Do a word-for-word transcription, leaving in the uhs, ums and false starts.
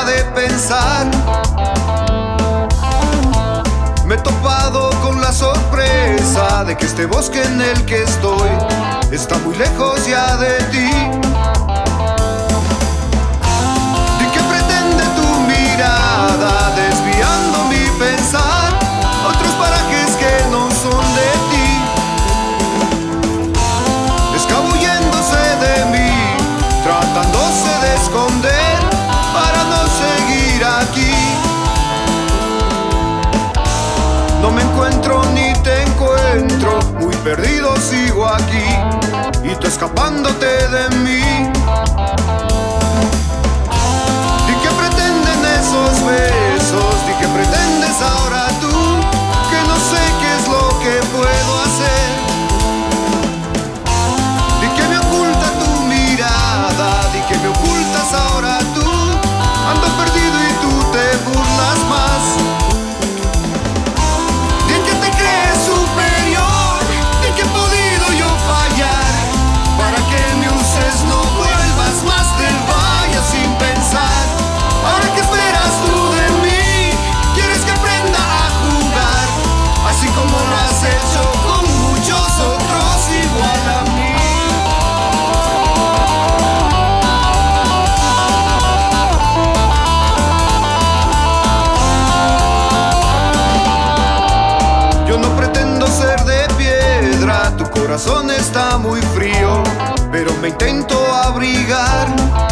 de pensar. Me he topado con la sorpresa de que este bosque en el que estoy está muy lejos ya de ti. ¿De qué pretende tu mirada desviando mi pensar a otros parajes que no son de ti? Escabulléndose de mí, tratándose de esconder para no seguir aquí. No me encuentro ni te encuentro, muy perdido sigo aquí y tú escapándote de mí. ¿Y qué pretenden esos besos? ¿Y qué pretendes ahora tú? Que no sé qué es lo que puedo hacer. ¿Y qué me oculta tu mirada? ¿Y qué me ocultas ahora tú? Ando perdido y tú te burlas más. Tu corazón está muy frío, pero me intento abrigar.